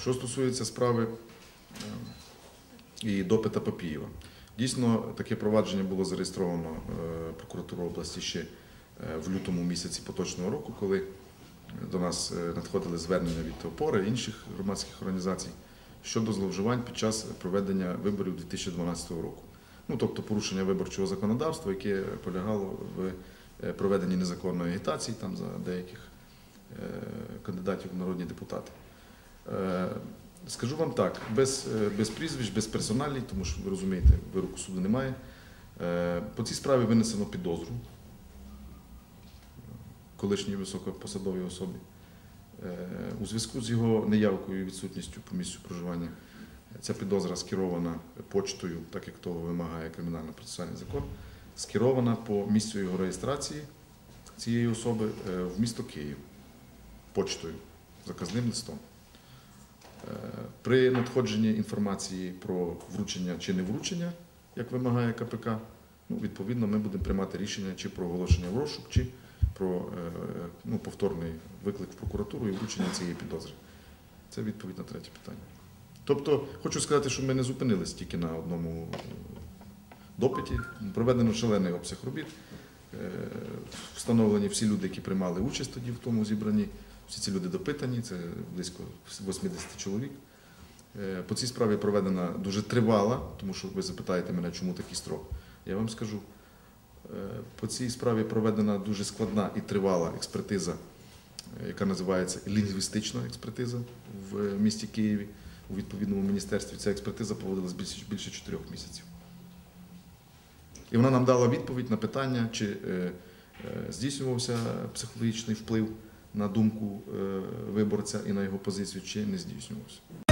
Що стосується справи і допита Папієва. Дійсно, таке провадження було зареєстровано прокуратурою області ще в лютому місяці поточного року, коли до нас надходили звернення від ОПОРи і інших громадських організацій щодо зловживань під час проведення виборів 2012 року. Тобто порушення виборчого законодавства, яке полягало в проведенні незаконної агітації там, за деяких кандидатів в народні депутати. Скажу вам так, без прізвищ, без персоналій, тому що, ви розумієте, вироку суду немає. По цій справі винесено підозру колишній високопосадовій особі. У зв'язку з його неявкою і відсутністю по місцю проживання ця підозра скерована почтою, так як того вимагає кримінально-процесуальний закон, скерована по місцю його реєстрації цієї особи в місто Київ почтою, заказним листом. При надходженні інформації про вручення чи не вручення, як вимагає КПК, відповідно ми будемо приймати рішення чи про оголошення в розшук, чи про повторний виклик в прокуратуру і вручення цієї підозри. Це відповідь на третє питання. Тобто, хочу сказати, що ми не зупинились тільки на одному допиті. Проведено шалений обсяг робіт, встановлені всі люди, які приймали участь тоді в тому зібранні. Всі ці люди допитані, це близько 80 чоловік. По цій справі проведена дуже тривала, тому що ви запитаєте мене, чому такий строк. Я вам скажу, по цій справі проведена дуже складна і тривала експертиза, яка називається лінгвістична експертиза в місті Києві, у відповідному міністерстві. Ця експертиза проводилась більше 4 місяців. І вона нам дала відповідь на питання, чи здійснювався психологічний вплив на думку виборця і на його позицію, чи не здійснювався.